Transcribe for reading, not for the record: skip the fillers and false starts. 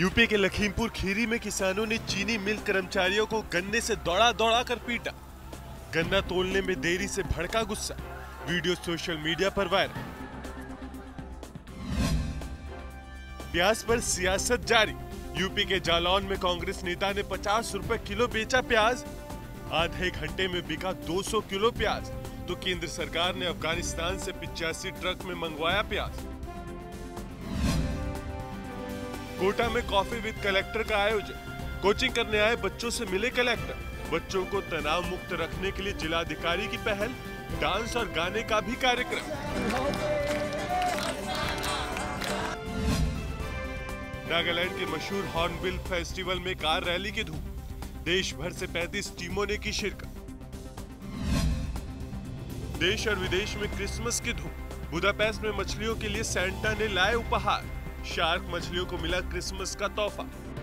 UP के लखीमपुर खीरी में किसानों ने चीनी मिल कर्मचारियों को गन्ने से दौड़ा दौड़ा कर पीटा। गन्ना तोलने में देरी से भड़का गुस्सा, वीडियो सोशल मीडिया पर वायरल। प्याज पर सियासत जारी। यूपी के जालौन में कांग्रेस नेता ने 50 रुपए किलो बेचा प्याज। आधे घंटे में बिका 200 किलो प्याज, तो केंद्र सरकार ने अफगानिस्तान से 85 ट्रक में मंगवाया प्याज। कोटा में कॉफी विद कलेक्टर का आयोजन। कोचिंग करने आए बच्चों से मिले कलेक्टर। बच्चों को तनाव मुक्त रखने के लिए जिलाधिकारी की पहल, डांस और गाने का भी कार्यक्रम। नागालैंड के मशहूर हॉर्नबिल फेस्टिवल में कार रैली की धूम। देश भर से 35 टीमों ने की शिरकत। देश और विदेश में क्रिसमस की धूम। बुदापेस्ट में मछलियों के लिए सैंटा ने लाए उपहार। शार्क मछलियों को मिला क्रिसमस का तोहफा।